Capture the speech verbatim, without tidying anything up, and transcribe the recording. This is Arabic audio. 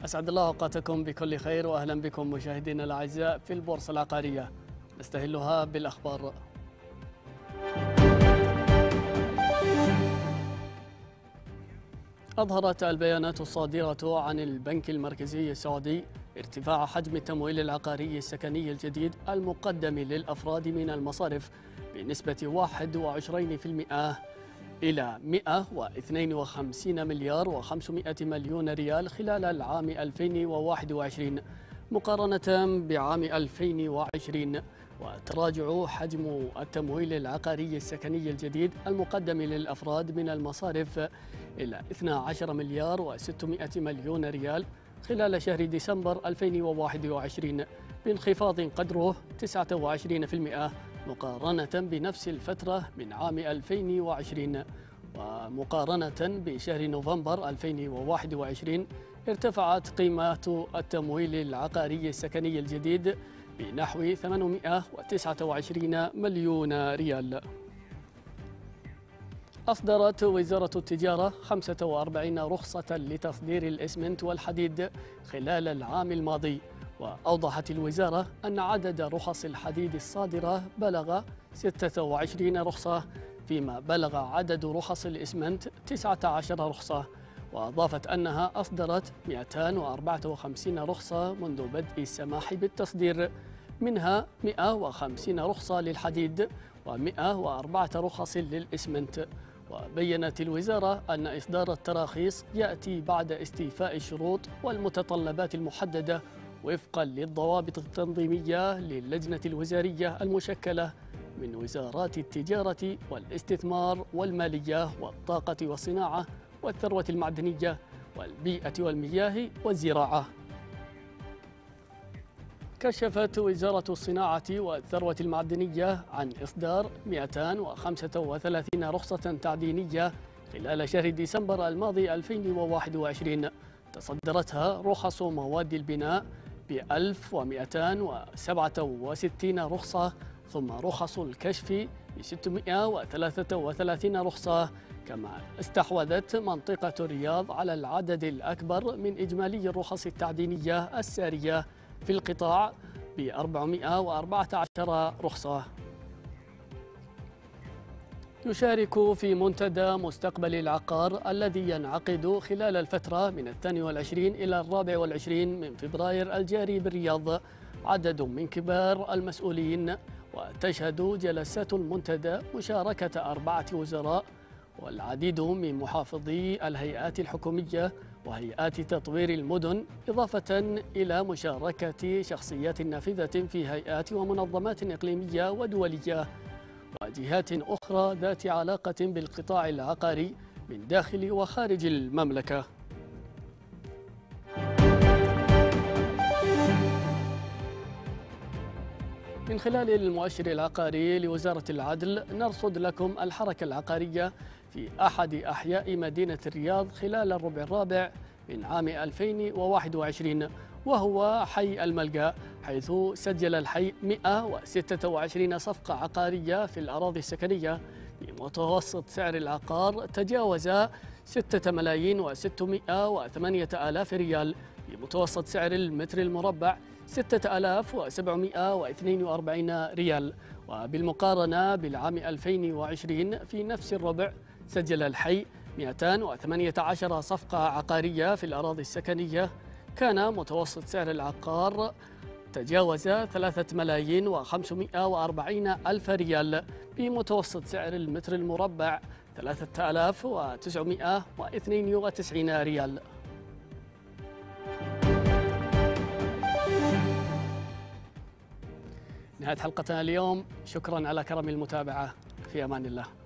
أسعد الله أوقاتكم بكل خير وأهلا بكم مشاهدينا الأعزاء في البورصة العقارية، نستهلها بالأخبار. أظهرت البيانات الصادرة عن البنك المركزي السعودي ارتفاع حجم التمويل العقاري السكني الجديد المقدم للأفراد من المصارف بنسبة واحد وعشرين بالمئة إلى مئة واثنين وخمسين مليار وخمسمئة مليون ريال خلال العام ألفين وواحد وعشرين مقارنة بعام ألفين وعشرين، وتراجع حجم التمويل العقاري السكني الجديد المقدم للأفراد من المصارف إلى اثني عشر مليار وستمئة مليون ريال خلال شهر ديسمبر ألفين وواحد وعشرين بانخفاض قدره تسعة وعشرين بالمئة مقارنة بنفس الفترة من عام ألفين وعشرين. ومقارنة بشهر نوفمبر ألفين وواحد وعشرين ارتفعت قيمة التمويل العقاري السكني الجديد بنحو ثمانمئة وتسعة وعشرين مليون ريال. أصدرت وزارة التجارة خمسة وأربعين رخصة لتصدير الإسمنت والحديد خلال العام الماضي، وأوضحت الوزارة أن عدد رخص الحديد الصادرة بلغ ستة وعشرين رخصة، فيما بلغ عدد رخص الإسمنت تسعة عشر رخصة، وأضافت أنها أصدرت مئتين وأربعة وخمسين رخصة منذ بدء السماح بالتصدير، منها مئة وخمسين رخصة للحديد ومئة وأربعة رخص للإسمنت. وبيّنت الوزارة أن إصدار التراخيص يأتي بعد استيفاء الشروط والمتطلبات المحددة وفقاً للضوابط التنظيمية للجنة الوزارية المشكلة من وزارات التجارة والاستثمار والمالية والطاقة والصناعة والثروة المعدنية والبيئة والمياه والزراعة. كشفت وزارة الصناعة والثروة المعدنية عن إصدار مئتين وخمسة وثلاثين رخصة تعدينية خلال شهر ديسمبر الماضي ألفين وواحد وعشرين، تصدرتها رخص مواد البناء ب ألف ومئتين وسبعة وستين رخصة، ثم رخص الكشف ب ستمئة وثلاثة وثلاثين رخصة. كما استحوذت منطقة الرياض على العدد الأكبر من إجمالي الرخص التعدينية السارية في القطاع ب أربعمئة وأربعة عشر رخصة. يشارك في منتدى مستقبل العقار الذي ينعقد خلال الفترة من الثاني والعشرين إلى الرابع والعشرين من فبراير الجاري بالرياض عدد من كبار المسؤولين، وتشهد جلسات المنتدى مشاركة أربعة وزراء والعديد من محافظي الهيئات الحكومية وهيئات تطوير المدن، إضافة إلى مشاركة شخصيات نافذة في هيئات ومنظمات إقليمية ودولية وجهات أخرى ذات علاقة بالقطاع العقاري من داخل وخارج المملكة. من خلال المؤشر العقاري لوزارة العدل نرصد لكم الحركة العقارية في أحد أحياء مدينة الرياض خلال الربع الرابع من عام ألفين وواحد وعشرين، وهو حي الملقا، حيث سجل الحي مئة وستة وعشرين صفقة عقارية في الأراضي السكنية بمتوسط سعر العقار تجاوز ستة ملايين وستمئة وثمانية آلاف ريال، بمتوسط سعر المتر المربع ستة آلاف وسبعمئة واثنين وأربعين ريال. وبالمقارنة بالعام ألفين وعشرين في نفس الربع سجل الحي مئتين وثمانية عشر صفقة عقارية في الأراضي السكنية، كان متوسط سعر العقار تجاوز ثلاثة ملايين وخمسمئة وأربعين ألف ريال، بمتوسط سعر المتر المربع ثلاثة آلاف وتسعمئة واثنين وتسعين ريال. نهاية حلقتنا اليوم، شكرا على كرم المتابعة، في أمان الله.